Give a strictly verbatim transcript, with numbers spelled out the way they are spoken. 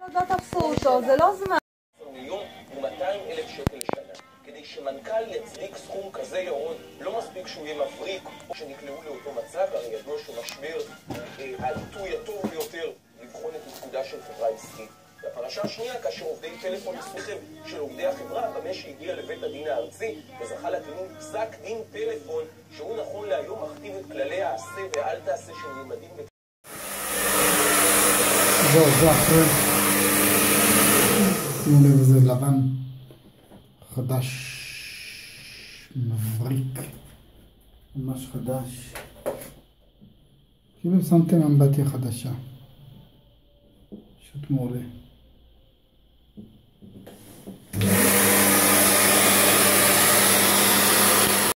לא תפסו אותו, זה לא זמן. מיליון ומאתיים אלף שקל לשנה. כדי שמנכ"ל יצדיק סכום כזה ירון, לא מספיק שהוא יהיה מבריק או שנקלעו לאותו מצב, הרי ידוע שמשבר העיתוי הטוב ביותר לבחון את תפקודה של חברה עסקית. והפרשה השנייה, כאשר עובדי טלפון הסמיכם של עובדי החברה, במה שהגיע לבית הדין הארצי וזכה לכינון פסק דין טלפון, שהוא נכון להיום מכתיב את כללי העשה ואל תעשה שנלמדים ב... זהו, זה אחרי. שימו לב, זה לבן חדש, מבריק, ממש חדש, כאילו שמתם אמבטיה חדשה, פשוט מעולה.